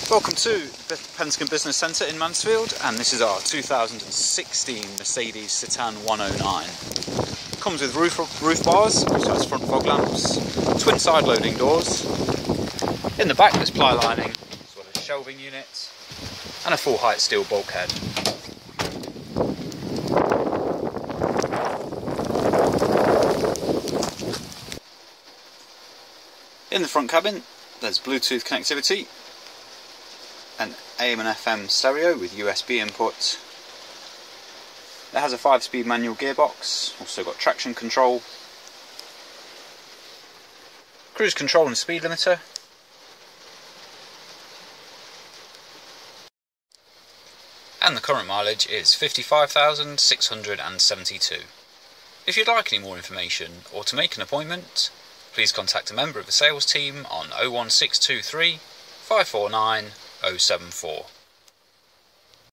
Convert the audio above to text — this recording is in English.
Welcome to the Pentagon Business Centre in Mansfield, and this is our 2016 Mercedes Citan 109. Comes with roof bars, also has front fog lamps, twin side loading doors. In the back there's ply lining, as well as shelving units, and a full height steel bulkhead. In the front cabin there's Bluetooth connectivity, an AM and FM stereo with USB input. It has a 5-speed manual gearbox, also got traction control, cruise control and speed limiter, and the current mileage is 55,672. If you'd like any more information or to make an appointment, please contact a member of the sales team on 01623 549 074.